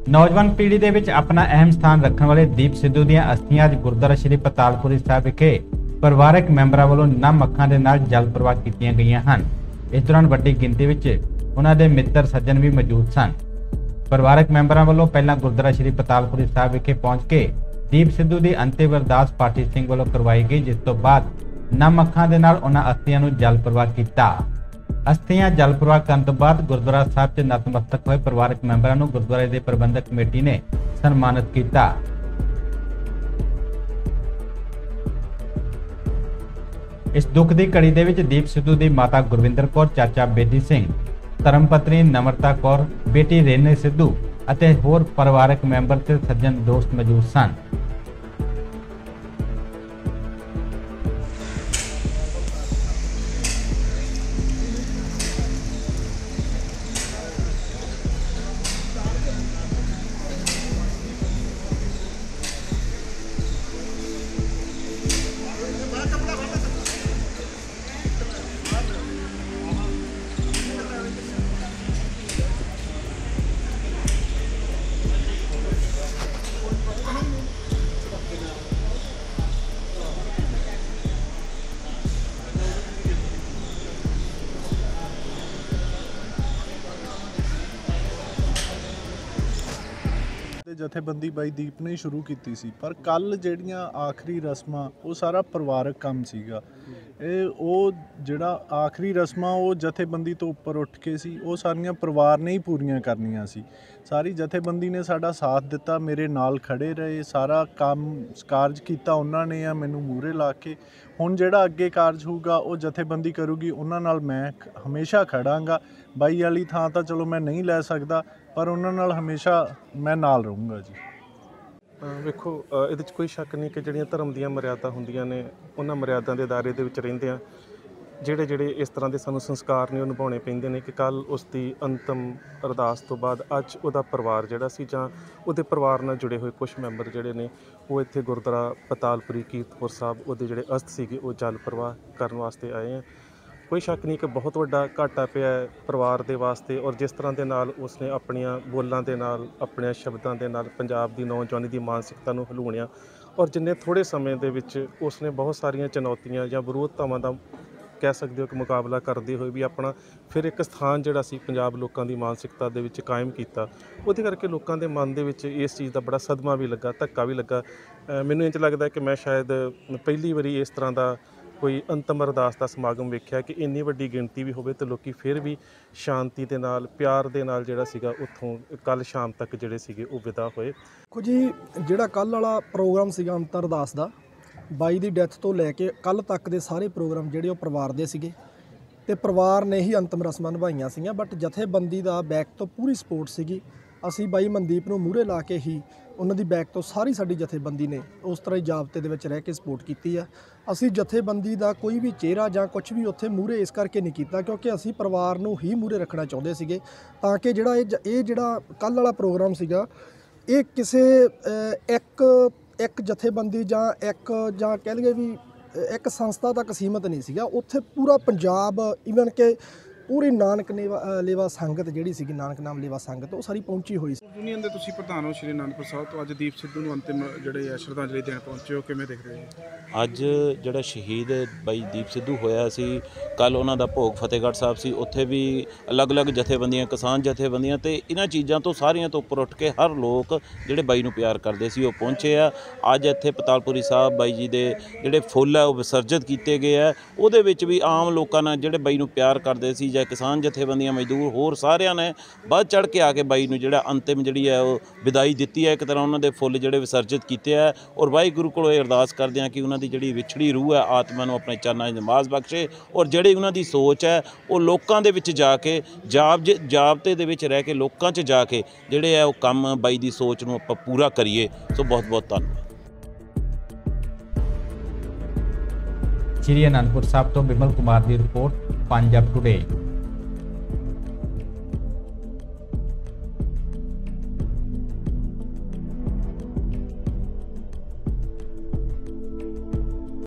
नौजवान पीढ़ी ਦੇ ਵਿੱਚ ਆਪਣਾ ਅਹਿਮ ਸਥਾਨ ਰੱਖਣ ਵਾਲੇ ਦੀਪ ਸਿੱਧੂ ਦੀਆਂ ਅਸਥੀਆਂ ਅੱਜ ਗੁਰਦੁਆਰਾ ਸ਼੍ਰੀ ਪਤਾਲਪੁਰੀ ਸਾਹਿਬ ਵਿਖੇ ਪਰਿਵਾਰਕ ਮੈਂਬਰਾਂ ਵੱਲੋਂ ਨਮ ਅੱਖਾਂ ਦੇ ਨਾਲ ਜਲ ਪ੍ਰਵਾਹ ਕੀਤੀਆਂ ਗਈਆਂ ਹਨ। ਇਸ ਦੌਰਾਨ ਵੱਡੀ ਗਿਣਤੀ ਵਿੱਚ ਉਹਨਾਂ ਦੇ ਮਿੱਤਰ ਸੱਜਣ ਵੀ ਮੌਜੂਦ ਸਨ। ਪਰਿਵਾਰਕ ਮੈਂਬਰਾਂ ਵੱਲੋਂ ਪਹਿਲਾਂ ਗੁਰਦੁਆਰਾ ਸ਼੍ਰੀ ਪਤਾਲਪੁਰੀ ਸਾਹਿਬ ਵਿਖੇ ਪਹੁੰਚ ਕੇ ਦੀਪ ਸਿੱਧੂ ਦੀ ਅੰਤਿਮ ਅਰਦਾਸ ਪਾਠੀ ਸਿੰਘ ਵੱਲੋਂ ਕਰਵਾਈ ਗਈ, ਜਿਸ ਤੋਂ ਬਾਅਦ ਨਮ ਅੱਖਾਂ ਦੇ ਨਾਲ ਉਹਨਾਂ ਅਸਥੀਆਂ ਨੂੰ ਜਲ ਪ੍ਰਵਾਹ ਕੀਤਾ। ਅਸਥੀਆਂ ਜਲ ਪ੍ਰਵਾਹ ਕਰਨ ਤੋਂ ਬਾਅਦ ਗੁਰਦੁਆਰਾ ਸਾਹਿਬ 'ਚ ਨਤਮਸਤਕ ਹੋਏ ਪਰਿਵਾਰਕ ਮੈਂਬਰਾਂ ਨੂੰ ਗੁਰਦੁਆਰੇ ਦੇ ਪ੍ਰਬੰਧਕ ਕਮੇਟੀ ਨੇ ਸਨਮਾਨਿਤ ਕੀਤਾ। ਇਸ ਦੁੱਖ ਦੀ ਘੜੀ ਦੇ ਵਿੱਚ ਦੀਪ ਸਿੱਧੂ ਦੀ ਮਾਤਾ ਗੁਰਵਿੰਦਰ ਕੌਰ, ਚਾਚਾ ਬੇਦੀ ਸਿੰਘ, ਧਰਮ ਪਤਨੀ ਨਮਰਤਾ ਕੌਰ, ਬੇਟੀ ਰੇਨੇ ਸਿੱਧੂ ਅਤੇ ਹੋਰ ਪਰਿਵਾਰਕ ਮੈਂਬਰ ਤੇ ਸੱਜਣ ਦੋਸਤ ਮੌਜੂਦ ਸਨ। जथेबंदी बाई दीप ने शुरू की सी, पर कल ਜਿਹੜੀਆਂ आखिरी रस्मां वो सारा परिवारक काम सीगा। ਜਿਹੜਾ आखिरी रस्मां वो जथेबंदी तो उपर उठ के सी, वो सारियां परिवार ने ही पूरीਆਂ करनियां सी। सारी जथेबंदी ने साडा साथ दिता, मेरे नाल खड़े रहे, सारा काम कारज किया उन्होंने आ मैनू मूहरे ला के। हुण जिहड़ा अगे कारज होगा वो जथेबंदी करूगी, उन्हां नाल मैं हमेशा खड़ांगा। बाई वाली थां तां चलो मैं नहीं लै सकदा, पर उन्हां नाल हमेशा मैं नाल रहूँगा जी। ਵੇਖੋ ਇਹਦੇ 'ਚ ਕੋਈ ਸ਼ੱਕ ਨਹੀਂ ਕਿ ਜਿਹੜੀਆਂ ਧਰਮ ਦੀਆਂ ਮਰਿਆਦਾ ਹੁੰਦੀਆਂ ਨੇ, ਉਹਨਾਂ ਮਰਿਆਦਾ ਦੇ ਦਾਇਰੇ ਦੇ ਵਿੱਚ ਰਹਿੰਦੇ ਆ ਜਿਹੜੇ ਇਸ ਤਰ੍ਹਾਂ ਦੇ ਸਾਨੂੰ ਸੰਸਕਾਰ ਨੇ ਉਹ ਨਿਭਾਉਣੇ ਪੈਂਦੇ ਨੇ। ਕਿ ਕੱਲ੍ਹ ਉਸ ਦੀ ਅੰਤਮ ਅਰਦਾਸ ਤੋਂ ਬਾਅਦ ਅੱਜ ਉਹਦਾ ਪਰਿਵਾਰ ਜਿਹੜਾ ਸੀ ਜਾਂ ਉਹਦੇ ਪਰਿਵਾਰ ਨਾਲ ਜੁੜੇ ਹੋਏ ਕੁਛ ਮੈਂਬਰ ਜਿਹੜੇ ਨੇ ਉਹ ਇੱਥੇ ਗੁਰਦੁਆਰਾ ਪਤਾਲਪੁਰੀ ਕੀਰਤਪੁਰ ਸਾਹਿਬ ਉਹਦੇ ਜਿਹੜੇ ਅਸਥ ਸੀਗੇ ਉਹ ਜਲ ਪ੍ਰਵਾਹ ਕਰਨ ਵਾਸਤੇ ਆਏ ਆ। ਕੋਈ ਸ਼ੱਕ ਨਹੀਂ ਕਿ ਬਹੁਤ ਵੱਡਾ ਘਾਟਾ ਪਿਆ ਪਰਿਵਾਰ ਦੇ ਵਾਸਤੇ, ਔਰ ਜਿਸ ਤਰ੍ਹਾਂ ਦੇ ਨਾਲ ਉਸਨੇ ਆਪਣੀਆਂ ਬੋਲਾਂ ਦੇ ਨਾਲ, ਆਪਣੇ ਸ਼ਬਦਾਂ ਦੇ ਨਾਲ ਪੰਜਾਬ ਦੀ ਨੌਜਵਾਨੀ ਦੀ ਮਾਨਸਿਕਤਾ ਨੂੰ ਹਿਲਾਉਣਿਆ, ਔਰ ਜਿੰਨੇ ਥੋੜ੍ਹੇ ਸਮੇਂ ਦੇ ਵਿੱਚ ਉਸਨੇ ਬਹੁਤ ਸਾਰੀਆਂ ਚੁਣੌਤੀਆਂ ਜਾਂ ਵਿਰੋਧਤਾਵਾਂ ਦਾ ਕਹਿ ਸਕਦੇ ਹੋ ਕਿ ਮੁਕਾਬਲਾ ਕਰਦੇ ਹੋਏ ਵੀ ਆਪਣਾ ਫਿਰ ਇੱਕ ਸਥਾਨ ਜਿਹੜਾ ਸੀ ਪੰਜਾਬ ਲੋਕਾਂ ਦੀ ਮਾਨਸਿਕਤਾ ਦੇ ਵਿੱਚ ਕਾਇਮ ਕੀਤਾ। ਉਹਦੇ ਕਰਕੇ ਲੋਕਾਂ ਦੇ ਮਨ ਦੇ ਵਿੱਚ ਇਸ ਚੀਜ਼ ਦਾ ਬੜਾ ਸਦਮਾ ਵੀ ਲੱਗਾ, ਧੱਕਾ ਵੀ ਲੱਗਾ। ਮੈਨੂੰ ਇੰਝ ਲੱਗਦਾ ਕਿ ਮੈਂ ਸ਼ਾਇਦ ਪਹਿਲੀ ਵਾਰੀ ਇਸ ਤਰ੍ਹਾਂ ਦਾ ਕੋਈ ਅੰਤਮ ਅਰਦਾਸ ਦਾ ਸਮਾਗਮ ਵੇਖਿਆ ਕਿ ਇੰਨੀ ਵੱਡੀ ਗਿਣਤੀ ਵੀ ਹੋਵੇ ਤੇ ਲੋਕੀ ਫਿਰ ਵੀ ਸ਼ਾਂਤੀ ਦੇ ਨਾਲ, ਪਿਆਰ ਦੇ ਨਾਲ ਜਿਹੜਾ ਸੀਗਾ ਉੱਥੋਂ ਕੱਲ੍ਹ ਸ਼ਾਮ ਤੱਕ ਜਿਹੜੇ ਸੀਗੇ ਉਹ ਵਿਦਾ ਹੋਏ। ਦੇਖੋ ਜੀ, ਜਿਹੜਾ ਕੱਲ੍ਹ ਵਾਲਾ ਪ੍ਰੋਗਰਾਮ ਸੀਗਾ ਅੰਤਮ ਅਰਦਾਸ ਦਾ, ਬਾਈ ਦੀ ਡੈਥ ਤੋਂ ਲੈ ਕੇ ਕੱਲ੍ਹ ਤੱਕ ਦੇ ਸਾਰੇ ਪ੍ਰੋਗਰਾਮ ਜਿਹੜੇ ਉਹ ਪਰਿਵਾਰ ਦੇ ਸੀਗੇ ਅਤੇ ਪਰਿਵਾਰ ਨੇ ਹੀ ਅੰਤਮ ਰਸਮਾਂ ਨਿਭਾਈਆਂ ਸੀਗੀਆਂ। ਬਟ ਜਥੇਬੰਦੀ ਦਾ ਬੈਕ ਤੋਂ ਪੂਰੀ ਸਪੋਰਟ ਸੀਗੀ। ਅਸੀਂ ਬਾਈ ਮਨਦੀਪ ਨੂੰ ਮੂਹਰੇ ਲਾ ਕੇ ਹੀ ਉਹਨਾਂ ਦੀ ਬੈਕ ਤੋਂ ਸਾਰੀ ਸਾਡੀ ਜਥੇਬੰਦੀ ਨੇ ਉਸ ਤਰ੍ਹਾਂ ਹੀ ਜਾਬਤੇ ਦੇ ਵਿੱਚ ਰਹਿ ਕੇ ਸਪੋਰਟ ਕੀਤੀ ਆ। ਅਸੀਂ ਜਥੇਬੰਦੀ ਦਾ ਕੋਈ ਵੀ ਚਿਹਰਾ ਜਾਂ ਕੁਝ ਵੀ ਉੱਥੇ ਮੂਹਰੇ ਇਸ ਕਰਕੇ ਨਹੀਂ ਕੀਤਾ ਕਿਉਂਕਿ ਅਸੀਂ ਪਰਿਵਾਰ ਨੂੰ ਹੀ ਮੂਹਰੇ ਰੱਖਣਾ ਚਾਹੁੰਦੇ ਸੀਗੇ, ਤਾਂ ਕਿ ਜਿਹੜਾ ਇਹ ਜਿਹੜਾ ਕੱਲ੍ਹ ਵਾਲਾ ਪ੍ਰੋਗਰਾਮ ਸੀਗਾ ਇਹ ਕਿਸੇ ਇੱਕ ਜਥੇਬੰਦੀ ਜਾਂ ਕਹਿ ਲਈਏ ਵੀ ਇੱਕ ਸੰਸਥਾ ਤੱਕ ਸੀਮਤ ਨਹੀਂ ਸੀਗਾ। ਉੱਥੇ ਪੂਰਾ ਪੰਜਾਬ, ਈਵਨ ਕਿ ਪੂਰੀ ਨਾਨਕ ਲੇਵਾ ਸੰਗਤ ਜਿਹੜੀ ਸੀਗੀ, ਨਾਨਕ ਨਾਮ ਲੇਵਾ ਸੰਗਤ, ਉਹ ਸਾਰੀ ਪਹੁੰਚੀ ਹੋਈ ਸੀ। ਯੂਨੀਅਨ ਦੇ ਤੁਸੀਂ ਪ੍ਰਧਾਨ ਹੋ ਸ਼੍ਰੀ ਅਨੰਦਪੁਰ ਸਾਹਿਬ ਤੋਂ, ਅੱਜ ਦੀਪ ਸਿੱਧੂ ਨੂੰ ਅੰਤਿਮ ਜਿਹੜੇ ਆ ਸ਼ਰਧਾਂਜਲੀ ਦੇਣ ਪਹੁੰਚੇ ਹੋ, ਕਿਵੇਂ ਦੇਖਦੇ ਹੋ? ਅੱਜ ਜਿਹੜਾ ਸ਼ਹੀਦ ਬਾਈ ਦੀਪ ਸਿੱਧੂ ਹੋਇਆ ਸੀ, ਕੱਲ੍ਹ ਉਹਨਾਂ ਦਾ ਭੋਗ ਫਤਿਹਗੜ੍ਹ ਸਾਹਿਬ ਸੀ। ਉੱਥੇ ਵੀ ਅਲੱਗ-ਅਲੱਗ ਜਥੇਬੰਦੀਆਂ, ਕਿਸਾਨ ਜਥੇਬੰਦੀਆਂ ਅਤੇ ਇਹਨਾਂ ਚੀਜ਼ਾਂ ਤੋਂ ਸਾਰੀਆਂ ਤੋਂ ਉੱਪਰ ਉੱਠ ਕੇ ਹਰ ਲੋਕ ਜਿਹੜੇ ਬਾਈ ਨੂੰ ਪਿਆਰ ਕਰਦੇ ਸੀ ਉਹ ਪਹੁੰਚੇ ਆ। ਅੱਜ ਇੱਥੇ ਪਤਾਲਪੁਰੀ ਸਾਹਿਬ ਬਾਈ ਜੀ ਦੇ ਜਿਹੜੇ ਫੁੱਲ ਆ ਉਹ ਵਿਸਰਜਿਤ ਕੀਤੇ ਗਏ ਆ। ਉਹਦੇ ਵਿੱਚ ਵੀ ਆਮ ਲੋਕਾਂ ਨਾਲ ਜਿਹੜੇ ਬਾਈ ਨੂੰ ਪਿਆਰ ਕਰਦੇ ਸੀ, ਜਾਂ ਕਿਸਾਨ ਜਥੇਬੰਦੀਆਂ, ਮਜ਼ਦੂਰ, ਹੋਰ ਸਾਰਿਆਂ ਨੇ ਵੱਧ ਚੜ੍ਹ ਕੇ ਆ ਕੇ ਬਾਈ ਨੂੰ ਜਿਹੜਾ ਅੰਤਿਮ ਜਿਹੜੀ ਹੈ ਉਹ ਵਿਦਾਈ ਦਿੱਤੀ ਹੈ। ਇੱਕ ਤਰ੍ਹਾਂ ਉਹਨਾਂ ਦੇ ਫੁੱਲ ਜਿਹੜੇ ਵਿਸਰਜਿਤ ਕੀਤੇ ਹੈ, ਔਰ ਵਾਹਿਗੁਰੂ ਕੋਲੋਂ ਇਹ ਅਰਦਾਸ ਕਰਦੇ ਹਾਂ ਕਿ ਉਹਨਾਂ ਦੀ ਜਿਹੜੀ ਵਿਛੜੀ ਰੂਹ ਹੈ, ਆਤਮਾ ਨੂੰ ਆਪਣੇ ਚਰਨਾਂ 'ਚ ਨਿਵਾਸ ਬਖਸ਼ੇ, ਔਰ ਜਿਹੜੀ ਉਹਨਾਂ ਦੀ ਸੋਚ ਹੈ ਉਹ ਲੋਕਾਂ ਦੇ ਵਿੱਚ ਜਾ ਕੇ ਜਾਬਤੇ ਦੇ ਵਿੱਚ ਰਹਿ ਕੇ ਲੋਕਾਂ 'ਚ ਜਾ ਕੇ ਜਿਹੜੇ ਹੈ ਉਹ ਕੰਮ ਬਾਈ ਦੀ ਸੋਚ ਨੂੰ ਆਪਾਂ ਪੂਰਾ ਕਰੀਏ। ਸੋ ਬਹੁਤ ਬਹੁਤ ਧੰਨਵਾਦ। ਸ਼੍ਰੀ ਅਨੰਦਪੁਰ ਸਾਹਿਬ ਤੋਂ ਬਿਮਲ ਕੁਮਾਰ ਦੀ ਰਿਪੋਰਟ, ਪੰਜਾਬ ਟੁਡੇ।